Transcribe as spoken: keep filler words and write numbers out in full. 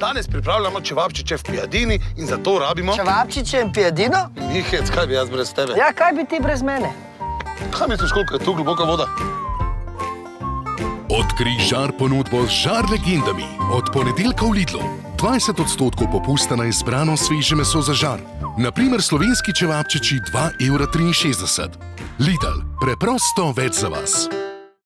Danes pripravljamo čevapčiče v piadini in za to rabimo... Čevapčiče in piadino? Mihec, kaj bi jaz brez tebe? Ja, kaj bi ti brez mene? Kaj misliš, koliko je tu globoka voda? Odkrij žar ponudbo z žar legendami. Od ponedeljka v Lidlu. dvajset odstotkov popusta na izbrano sveže meso za žar. Naprimer slovenski čevapčiči dva evra triinšestdeset. Lidl, preprosto več za vas.